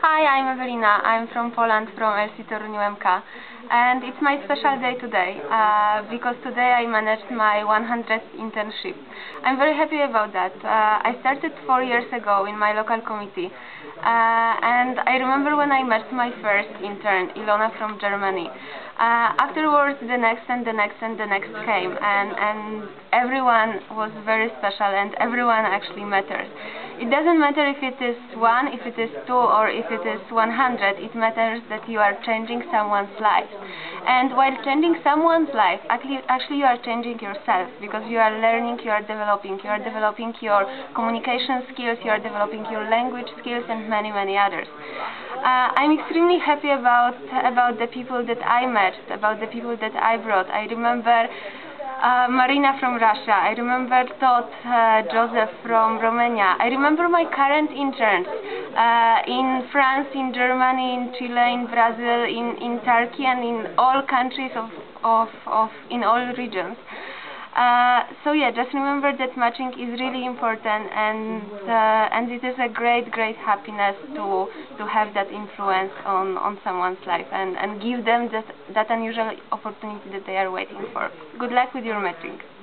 Hi, I'm Ewelina. I'm from Poland, from LC Toruniu MK, and it's my special day today because today I managed my 100th internship. I'm very happy about that. I started 4 years ago in my local committee, and I remember when I met my first intern, Ilona from Germany. Afterwards, the next and the next and the next came, and everyone was very special, and everyone actually matters. It doesn't matter if it is 1, if it is 2, or if it is 100. It matters that you are changing someone's life. And while changing someone's life, actually you are changing yourself, because you are learning, you are developing your communication skills, you are developing your language skills, and many, many others. I'm extremely happy about the people that I met, about the people that I brought. I remember Marina from Russia. I remember Todd, Joseph from Romania. I remember my current interns in France, in Germany, in Chile, in Brazil, in Turkey, and in all countries in all regions. So yeah, just remember that matching is really important, and it is a great happiness to have that influence on someone's life and give them that unusual opportunity that they are waiting for. Good luck with your matching.